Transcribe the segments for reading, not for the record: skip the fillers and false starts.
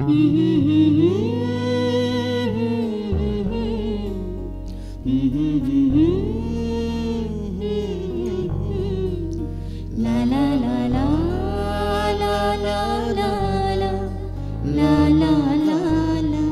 La la la la la la la la la la la la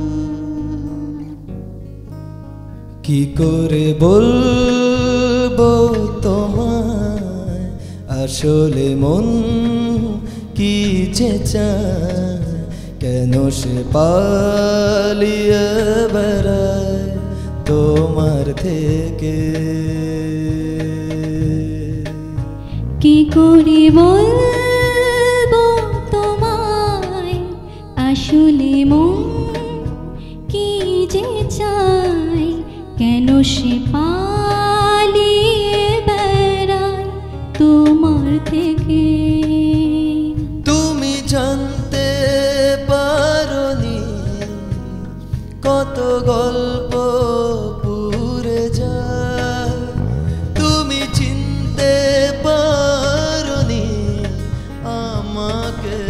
কি করে বলবো তোমায় আসলে মন কি যে চায় কেন সে পালিয়ে বেড়ায় তোমার থেকে কি করে বলবো তোমায় আসলে মন কি যে চায় কেন সে পালিয়ে বেড়ায় তোমার থেকে তুমি জানতে পারোনি কত গল্প পুরে যায় তুমি চিনতে পারোনি আমাকে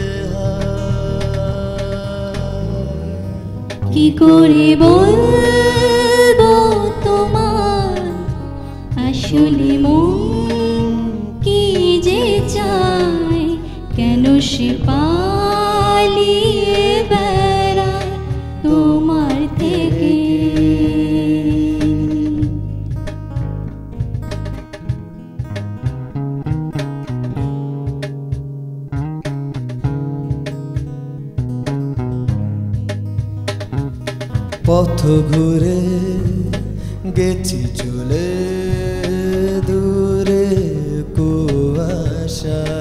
কি করে বলবো তোমার আসলে মন কি যে চায় কেন সে পালিয়ে বেড়ায় তোমার থেকে পথ ঘুরে গেছি চলে দূরে কুয়াশা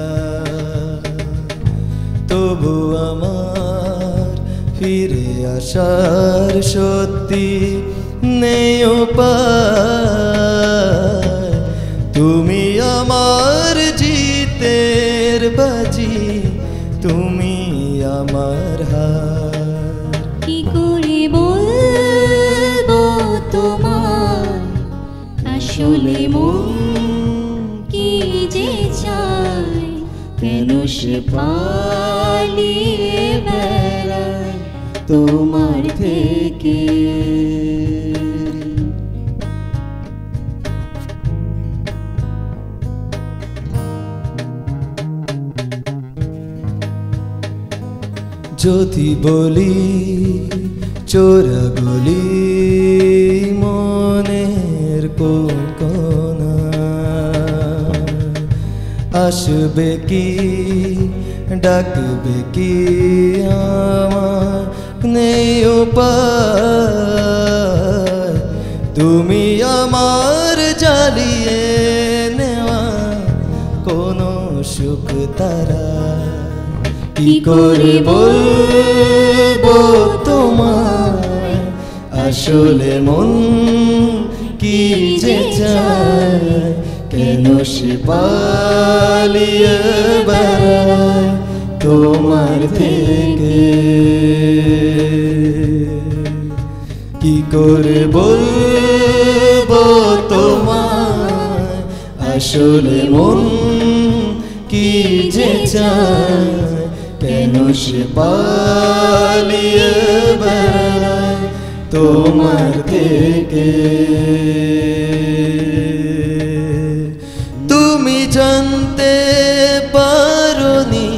তবু আমার ফিরে আসার সত্যি নেই উপায় তুমি আমার জিতের বাজি তুমি আমার হার কি করে বলবো তোমার আসলে মন কি যে চায় কেন সে পালিয়ে বেড়ায় তোমার থেকে যদি বলি চোরা গলি মনের কোন কোনা আসবে কি ডাকবে কি আমার নেই উপায় তুমি আমার জ্বালিয়ে নেওয়া কোনো সুখ তারা কি করে বলবো তোমায় আসলে মন কি যে চায় কেন সে পালিয়ে বেড়ায় তোমার থেকে কি করে বলবো তোমায় আসলে মন কি যে চায় কেন সে পালিয়ে বেড়ায় তোমার থেকে তুমি জানতে পারোনি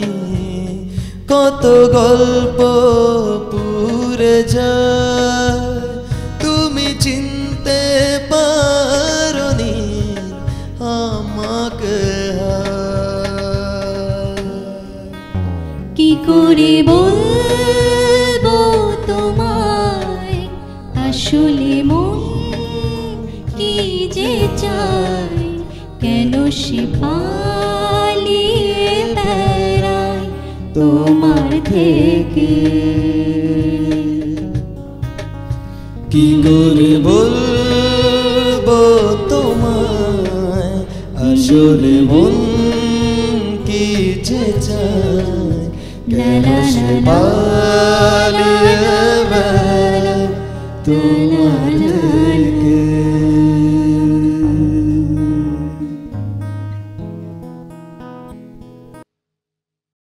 কত গল্প পুরে যায় তুমি চিনতে পারোনি আমাকে কি করে বলবো তোমায় আসলে মন কি যে চায় কেন সে পালিয়ে বেড়ায় তোমার থেকে কি করে বলবো তোমায় আসলে মন কি যে চায় কেন সে পালিয়ে বেড়ায় তোমার থেকে